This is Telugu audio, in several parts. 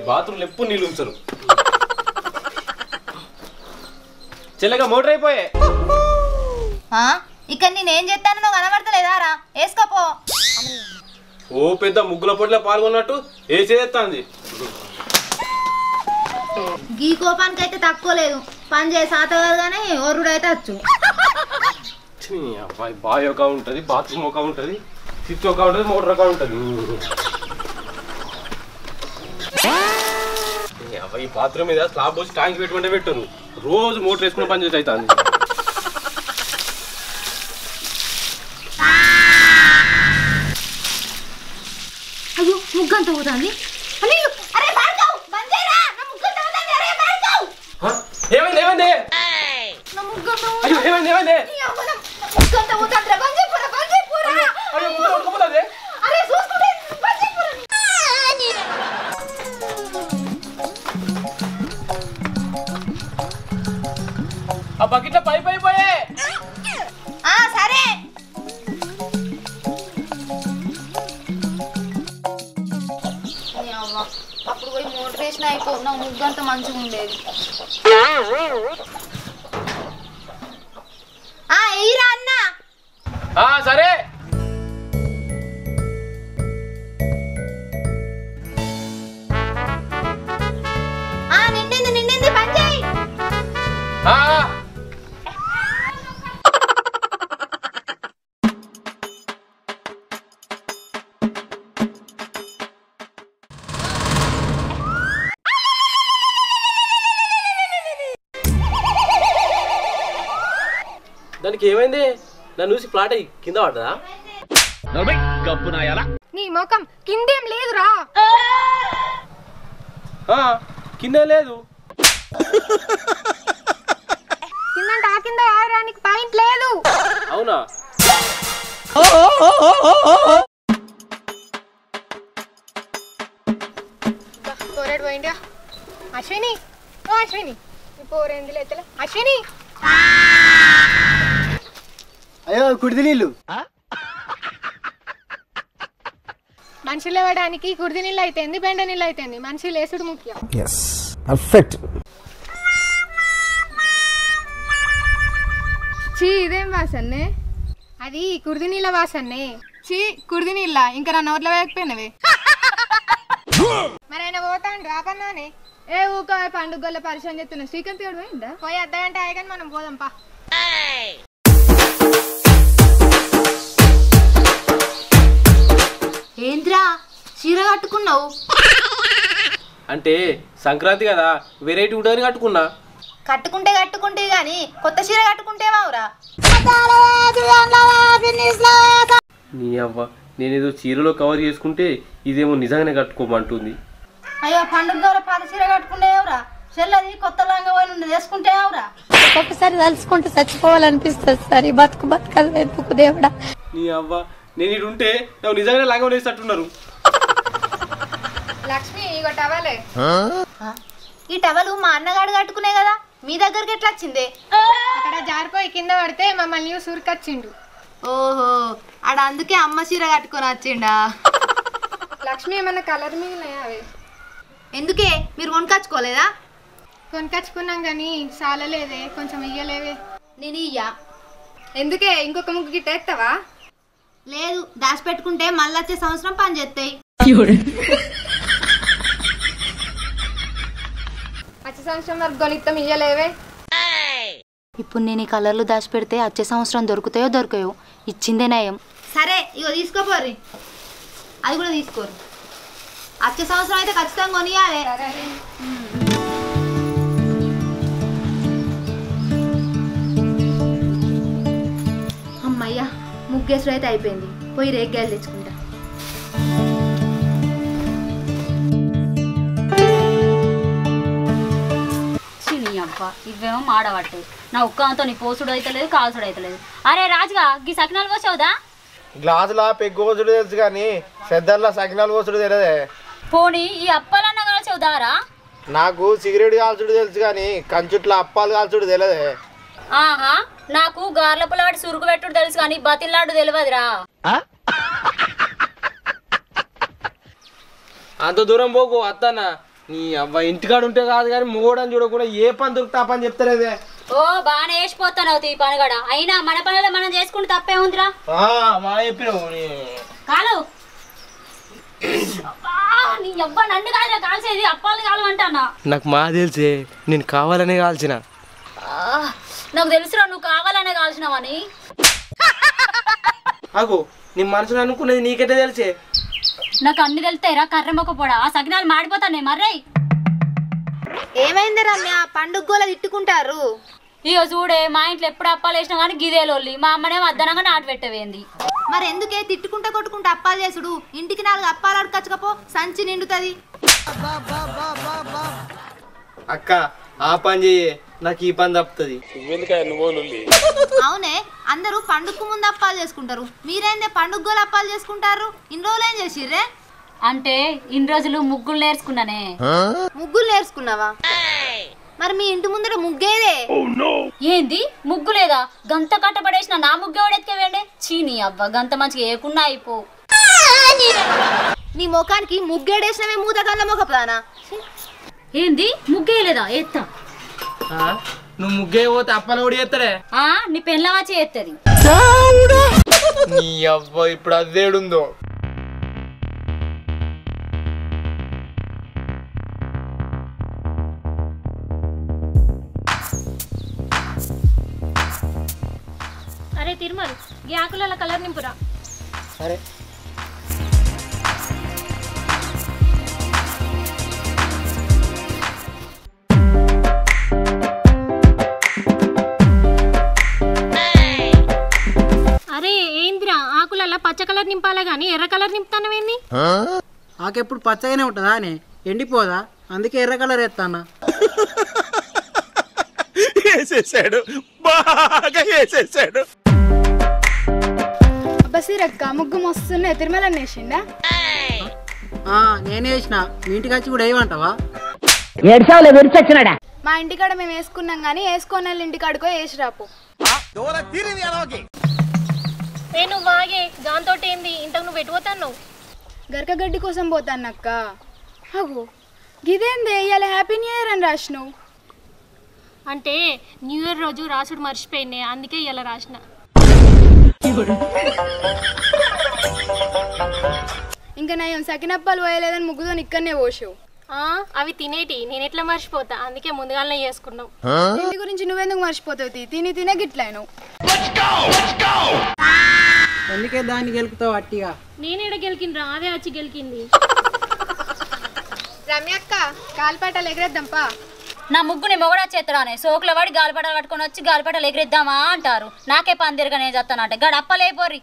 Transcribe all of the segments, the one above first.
బాత్రూంలో ఎప్పుడు నీళ్ళు ఉంచరు. చెల్లగా మోటర్ అయిపోయే. ఇక్కడ నేనేం చేస్తాను నువ్వు కనబడతలేదారా? వేసుకోపో. ఓ పెద్ద ముగ్గుల పొడిలో పాల్గొన్నట్టు వేసేస్తాంది. గీ కోపానికి అయితే తక్కువ లేదు. పని చేసి ఆతగానే ఒర్రుడైతే వచ్చు. అబ్బాయి బాయ్ ఒక ఉంటుంది, బాత్రూమ్ ఒక ఉంటుంది, స్విచ్ ఒక ఉంటుంది, మోటార్ ఒక ఉంటుంది. అబ్బాయి బాత్రూమ్ మీద స్లాబ్ వచ్చి ట్యాంక్ పెట్టుకుంటే పెట్టారు. రోజు మోటార్ వేసుకుని పని చేసి అవుతుంది. అయ్యో ముగ్గంత పోతుంది. ఏమైంది ఏమైంది? అయ్యో ఏమైంది ఏమైంది? ఆ బకెట్లో పైప్ అయిపోయే. సరే అప్పుడు పోయి మోటివేషన్ అయిపోతున్నా. ముగ్గంత మంచిగా ఉండేది. ఎయ్యిరా అన్నా. సరే నిండింది నిండింది పని చేయి. దానికి ఏమైంది? నన్ను చూసి ఫ్లాట్ అయ్యి కింద పడ్డా? నీ ముఖం కిందేం లేదురా. కింద లేదు. కిందంటే ఆ కింద ఆడడానికి పాయింట్ లేదు. అవునా? అశ్విని ఓ అశ్విని పోరేంది లేతలే. అశ్విని అయ్యో కుడిది నీళ్ళు. మనిషి లేవడానికి కుడిది నీళ్ళు అయితేంది, బెండ నీళ్ళు అయితేంది. మనిషి లేసుడు ముఖ్యం. చీ ఇదేం వాసన్నే? అది కుడిది నీళ్ళ వాసన్నే. చీ కుడిది నీళ్ళ ఇంకా నా నోట్లో వేయకపోయినవే. మరి ఆయన పోతాండు ఆపన్నానే. ఏ ఊక పండుగల పరిచయం చెప్తున్నా. శ్రీకాంత్ గడు పోయిందా? పోయి అర్ధగంట అయ్యగాని మనం పోదాంపా. ఏంద్రా చీర కట్టుకున్నావు? అంటే సంక్రాంతి కదా, వెరైటీ ఉండని కట్టుకున్నా. కట్టుకుంటే గాని కొత్త చీర కట్టుకుంటేవావురా? నీ అవ్వ, నేనేదో చీరలో కవర్ చేసుకుంటే ఇదేమో నిజంగానే కట్టుకోమంటుంది. అయ్యో పండుగ ద్వారా పాత చీర కట్టుకుంటేవరా? చెల్లది కొత్త లంగా పోయి వేసుకుంటేవరా? ఒక్కొక్కసారి తలుచుకుంటూ చచ్చిపోవాలనిపిస్తుంది సార్. ఈ బతుకు బతకదు ఎందుకు దేవుడా. నీ అవ్వ, నేను ఇటు ఉంటే నాకు నిజంగానే లంగం వేసేటట్టున్నారు. లక్ష్మి ఇగో టవలే. ఈ టవలు మా అన్నగాడు కట్టుకునే కదా, మీ దగ్గరికి ఎట్లా వచ్చింది? అక్కడ జారిపోయి కింద పడితే మమ్మల్ని సూరికొచ్చిండు. ఓహో, ఆడ అందుకే అమ్మ చీర కట్టుకొని వచ్చిండా? లక్ష్మి ఏమన్నా కలర్ మిగిలినాయా? అవి ఎందుకే మీరు కొనుకొచ్చుకోలేదా? కొనుకొచ్చుకున్నాం కానీ చాలలేదే, కొంచెం ఇయ్యలేవే. నేను ఇయ్యా. ఎందుకే ఇంకొక ముగ్గు గిట్ట ఎత్తావా? లేదు, దాచిపెట్టుకుంటే మళ్ళీ వచ్చే సంవత్సరం పని చేస్తాయి. వచ్చే సంవత్సరం వరకు కొనిత్తం, ఇయ్యలేవే. ఇప్పుడు నేను ఈ కలర్లు దాచిపెడితే వచ్చే సంవత్సరం దొరుకుతాయో దొరకయో, ఇచ్చిందే నయం. సరే ఇగో తీసుకోపోరి, అది కూడా తీసుకోరు. వచ్చే సంవత్సరం అయితే ఖచ్చితంగా కొనియాలి. అమ్మయ్యా, ముగ్గేసుడు అయితే అయిపోయింది. పోయి రేగ్గాయలు తెచ్చుకుంటా. అబ్బా ఇవేమో మాడబట్టు. నా ఉక్కతో నీ పోసుడు అయితే లేదు, కాల్చుడు అయితే లేదు. అరే రాజుగా గీ సకినాలు కోసావుదా? గ్లాసులా పెగ్గు కోసుడు తెలుసు కానీ పెద్దల్లా సకినాలు కోసుడు తెలియదే. పోనీ ఈ అప్పాలన్నా కాల్చావుదారా? నాకు సిగరెట్ కాల్చుడు తెలుసు కానీ కంచుట్ల అప్పాలు కాల్చుడు తెలియదే. ఆహా, నాకు గార్ల పుల్లవాటి సురుకు పెట్టుడు తెలుసు కానీ బతిల్లాడు తెలియదురా. అంత దూరం పోకు అత్తన్న, నీ అబ్బాయి ఇంటికాడ ఉంటే కాదు కానీ మూడని చూడకుండా ఏ పని దొరుకుతా పని చెప్తారేదే. ఓ బాగానే వేసిపోతాను ఈ పనిగడ. అయినా మన పనులు మనం చేసుకుంటే తప్పే ఉందిరా. మా చెప్పినావు కాలు నీ అబ్బా నన్ను కాదురా కాల్చేది, అప్పాలని కాలమంటానా. నాకు మా తెలిసే నేను కావాలనే కాల్చిన. నాకు తెలుసురా నువ్వు కావాలనే కాల్చినావని. అగో నీ మనసులో అనుకున్నది నీకెట్టే తెలిసే? నాకు అన్ని తెలుస్తాయిరా కర్ర మొక్క పోడా. ఆ సగ్నాలు మాడిపోతానే మర్రై. ఏమైంది రమ్య? పండుగ గోల తిట్టుకుంటారు. ఇక చూడే మా ఇంట్లో ఎప్పుడు అప్పాలు వేసినా కానీ గిదే లొల్లి. మా అమ్మనే అద్దనంగా నాటు పెట్టవేంది. మరి ఎందుకే తిట్టుకుంటా కొట్టుకుంటా అప్పాలు చేసుడు? ఇంటికి 4 అప్పాలు అడకచ్చుకపో, సంచి నిండుతుంది. అక్క ఆ పని చెయ్యే, నాకు ఈ పని తప్పుతుంది. అవునే, అందరూ పండుగకు ముందు అప్పాలు చేసుకుంటారు. మీరేందే పండుగ గోల అప్పాలు చేసుకుంటారు? ఇన్ని రోజులు ఏం చేసిర్రే? అంటే ఇన్ని రోజులు ముగ్గులు నేర్చుకున్నానే. ముగ్గులు నేర్చుకున్నావా? మరి మీ ఇంటి ముందర ముగ్గేదే? ఏంది ముగ్గు లేదా? గంత కట్టపడేసిన నా ముగ్గు ఎవడెత్తుకేవేండే? చీనీ అవ్వ గంత మంచిగా ఏకున్నా అయిపో. నీ ముఖానికి ముగ్గేడేసినవే మూత కళ్ళ మొఖపుదానా? ఏంది ముగ్గేయలేదా? ఎత్తా. నువ్వు ముగ్గే పోతే అప్పలు కూడా చేస్తారే. నీ పెళ్ళ వచ్చి ఎత్తది. నీ అవ్వ ఇప్పుడు అదేడుందో. అరే తిరుమల ఈ ఆకుల కలర్ నింపురా. సరే అరే ఏందిరా ఆకులల్లా పచ్చ కలర్ నింపాలా గానీ ఎర్ర కలర్ నింపుతానవేంది? ఆకెప్పుడు పచ్చగానే ఉంటుందా అని ఎండిపోదా, అందుకే ఎర్ర కలర్ వేస్తానా. వేసేసాడు, బాగా వేసేసాడు. బసీరక్క ముగ్గు మస్తున్నాయి. తిరుమల వేసిండా? నేనే వేసిన. మీ ఇంటికి వచ్చి కూడా ఏమంటావా? మా ఇంటికాడ మేము వేసుకున్నాం గానీ వేసుకోని వాళ్ళ ఇంటికాడుకో వేసి రాపు. నువ్వు వాగే దాంతో ఏంది ఇంతకు నువ్వు పెట్టిపోతాను. గరకగడ్డి కోసం పోతాను అక్క. అగో గిదేందే ఇవాళ హ్యాపీ న్యూ ఇయర్ అని రాసినావు. అంటే న్యూ ఇయర్ రోజు రాసుడు మర్చిపోయింది, అందుకే ఇలా రాసిన. ఇంకా నయం సకినప్పాలు పోయలేదని ముగ్గుతో ఇక్కడనే పోసావు. అవి తినేటి నేను ఎట్లా మర్చిపోతా, అందుకే ముందుగానే చేసుకున్నావు. ఇంటి గురించి నువ్వెందుకు మర్చిపోతావు? తిని తినే గిట్లయినావు. అందుకే దాన్ని గెలుపుతావు అట్టిగా. నేనేడ గెలికిండ్రా, అదే వచ్చి గెలికింది. రమ్యక్క కాల్పాటలు ఎగరేద్దాంపా. నా ముగ్గుని మొగడా చేస్తానే సోకుల వాడి గాలిపటాలు పట్టుకొని వచ్చి గాలిపటాలు ఎగిరిద్దామా అంటారు. నాకే పని తిరగనే చేస్తానంటే గడ అప్పలేపోరి.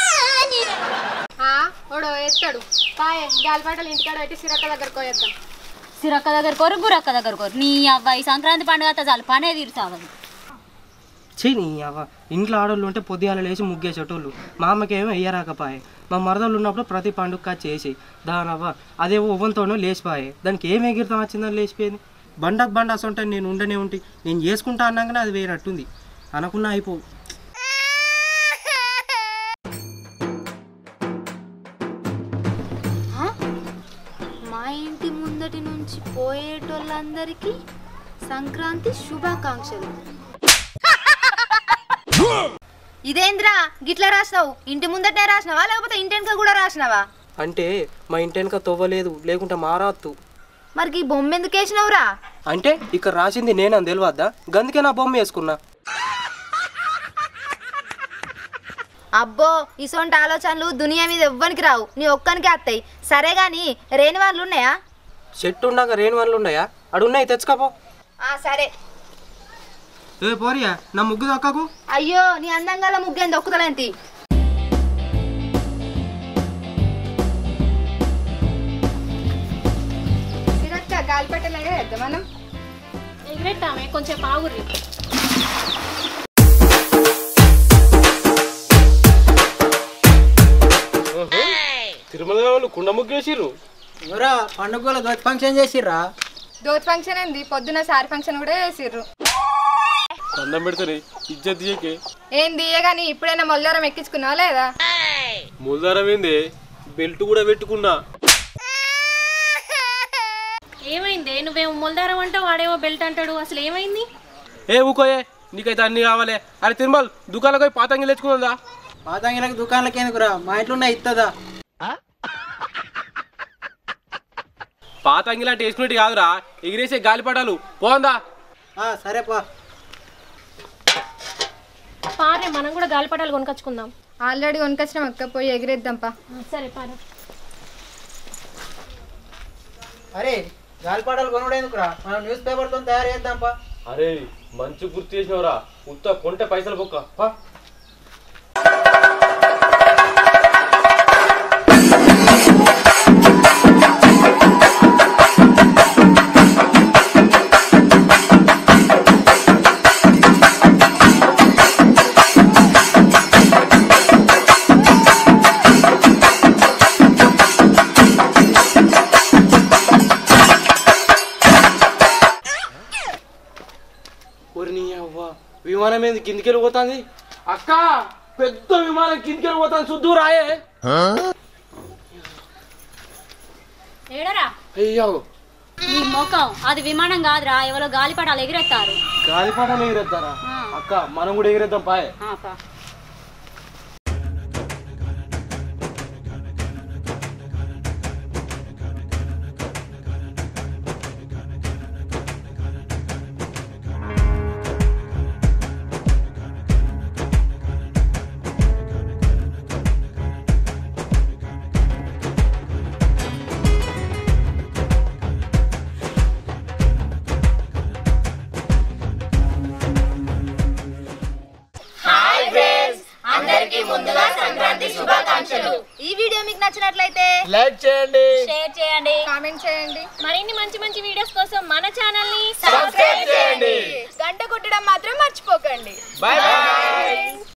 ఓడో ఎత్తాడు పాయే గాలిపాటలు ఇంటికాడ పెట్టి సిరక్క దగ్గర కోయేద్దాం. సిరక్క దగ్గర కోరు గురక్క దగ్గర కోరు. నీ అవ్వాయి సంక్రాంతి పండుగ చాలు పనే తీరుసావదు. చీ నీ అవ్వ, ఇంట్లో ఆడోళ్ళు ఉంటే పొద్దుగాల లేచి ముగ్గేసేటోళ్ళు. మా అమ్మకేమో వెయ్యరాకపాయే. మా మరదలు ఉన్నప్పుడు ప్రతి పండుగ చేసి దానవ్వ అదేవో ఒవ్వంతోనో లేచిపోయే. దానికి ఏం ఎగిరితం వచ్చిందని లేచిపోయింది. బండకు బండ అసంటే నేను ఉండనే ఉంటే నేను చేసుకుంటా అన్నాకనే అది వేరట్టుంది అనుకున్నా అయిపో. మా ఇంటి ముందటి నుంచి పోయేటోళ్ళందరికీ సంక్రాంతి శుభాకాంక్షలు. ఇదేంద్రా గిట్లా రాసినావు? ఇంటి ముందటనే రాసినావా లేకపోతే ఇంటి వెనక కూడా రాసినావా? అంటే మా ఇంటి వెనక తవ్వలేదు, లేకుంటే మారాత్తు. మరి ఈ బొమ్మ ఎందుకు వేసినావురా? అంటే ఇక్కడ రాసింది నేనని తెలియద్దా, గందుకే నా బొమ్మ వేసుకున్నా. అబ్బో ఇసొంటి ఆలోచనలు దునియా మీద ఎవ్వరికి రావు, నీ ఒక్కనికే వస్తాయి. సరే గాని రేణి వాళ్ళు ఉన్నాయా? చెట్టు ఉన్నాక రేణు వనలు ఉన్నాయా? అడున్నాయి తెచ్చుకోపో. సరే. ఏ పోరియా నా ముగ్గు దక్కకు. అయ్యో నీ అందంగా ముగ్గేం దొక్కుతలేంటి? గాలిపట్టలు ఎగరేద్దాం మనం. ఎగరెట్టామే కొంచెం బాగుర్రి. తిరుమల వాళ్ళు కుండ ముగ్గేసిర్రు. ఎవరా పండుగ దోతి ఫంక్షన్ చేసిర్రా? దోత్ ఫంక్షన్ ఏంది, పొద్దున సారి ఫంక్షన్ కూడా చేసిర్రు. దండం పెడతానే ఇజ్జత్ చేయకే. ఏంది కానీ ఇప్పుడైనా మొల్లారం ఎక్కించుకున్నావా లేదా? మూలధారం ఏంది, బెల్ట్ కూడా పెట్టుకున్నా. ఏమైంది? ఏమైంది? నువ్వేమో మొలదారం అంటావు, వాడేమో బెల్ట్ అంటాడు, అసలు ఏమైంది? ఏ ఊకోయే, నీకైతే అన్ని కావాలి. అరే తిరుమల్, దుకాణంలో పోయి పాతంగి తెచ్చుకుందా? పాతంగిలకు దుకాణాలకి ఎందుకురా, మా ఇంట్లో ఉన్నాయి ఇస్తుందా? పాతంగి లాంటి వేసుకునేటి కాదురా, ఎగిరేసే గాలిపటాలు. పోందా? సరే పా. పారే, మనం కూడా గాలిపటాలు కొనుకొచ్చుకుందాం. ఆల్రెడీ కొనుకొచ్చినాం అక్క, పోయి ఎగిరేద్దాంపా. సరే పారా. అరే గాలిపాటాలు కొనుడు ఎందుకురా, మనం న్యూస్ పేపర్తో తయారు చేద్దాంపా. అరే మంచి గుర్తు చేసినవరా, ఉత్త కొంటే పైసలు బొక్క. విమానం ఏంది కిందికెళ్ళి పోతుంది? అక్క, పెద్ద విమానం కిందికెళ్ళి పోతాను, చూద్దు రాయే. ఏడరా అయ్యో నీ మొఖం, అది విమానం కాదురా, ఎవరో గాలిపటాలు ఎగిరెత్తారు. గాలిపటాలు ఎగిరేద్దారా? అక్క మనం కూడా ఎగిరేద్దాం పాయే. ఈ వీడియో మీకు నచ్చినట్లయితే లైక్ చేయండి, షేర్ చేయండి, కామెంట్ చేయండి. మరిన్ని మంచి వీడియోస్ కోసం మన ఛానల్ ని సబ్స్క్రైబ్ చేయండి, గంట కొట్టడం మాత్రం మర్చిపోకండి. Bye bye.